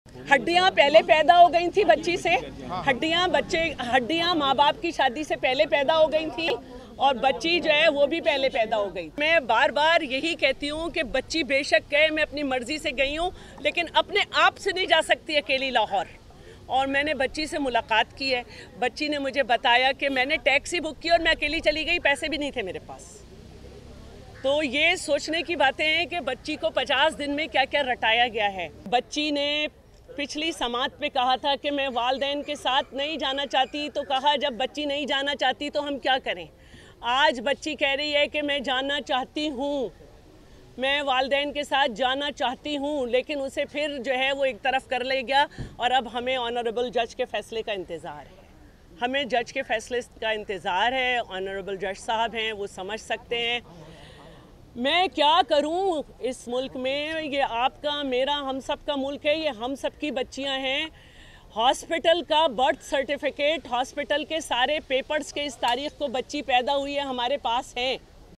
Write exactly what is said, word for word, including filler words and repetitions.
हड्डियां पहले पैदा हो गई थी बच्ची से, हड्डियां बच्चे हड्डियां माँ बाप की शादी से पहले पैदा हो गई थी और बच्ची जो है वो भी पहले पैदा हो गई। मैं बार बार यही कहती हूँ कि बच्ची बेशक गए, मैं अपनी मर्जी से गई हूँ, लेकिन अपने आप से नहीं जा सकती अकेली लाहौर। और मैंने बच्ची से मुलाकात की है। बच्ची ने मुझे बताया कि मैंने टैक्सी बुक की और मैं अकेली चली गई, पैसे भी नहीं थे मेरे पास। तो ये सोचने की बातें हैं कि बच्ची को पचास दिन में क्या क्या रटाया गया है। बच्ची ने पिछली समात पे कहा था कि मैं वालदैन के साथ नहीं जाना चाहती, तो कहा जब बच्ची नहीं जाना चाहती तो हम क्या करें। आज बच्ची कह रही है कि मैं जाना चाहती हूँ, मैं वालदैन के साथ जाना चाहती हूँ, लेकिन उसे फिर जो है वो एक तरफ कर ले गया। और अब हमें ऑनरेबल जज के फैसले का इंतज़ार है, हमें जज के फैसले का इंतज़ार है। ऑनरेबल जज साहब हैं, वो समझ सकते हैं। मैं क्या करूं इस मुल्क में, ये आपका मेरा हम सब का मुल्क है, ये हम सब की बच्चियां हैं। हॉस्पिटल का बर्थ सर्टिफिकेट, हॉस्पिटल के सारे पेपर्स के इस तारीख को बच्ची पैदा हुई है हमारे पास हैं।